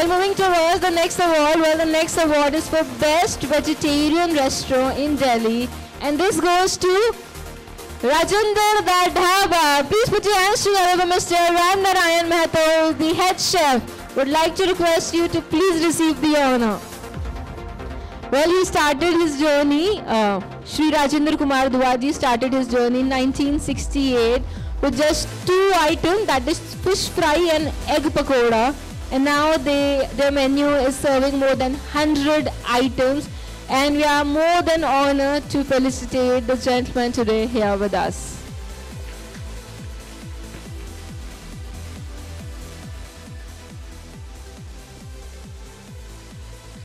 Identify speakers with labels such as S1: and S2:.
S1: moving towards the next award. Well, the next award is for Best Vegetarian Restaurant in Delhi. And this goes to Rajinder Da Dhaba. Please put your hands together for Mr. Ram Narayan Mahato, the head chef. Would like to request you to please receive the honor. Well, he started his journey, Shri Rajinder Kumar Duwaji started his journey in 1968 with just 2 items, that is fish fry and egg pakoda. And now their menu is serving more than 100 items. And we are more than honored to felicitate the gentleman today here with us.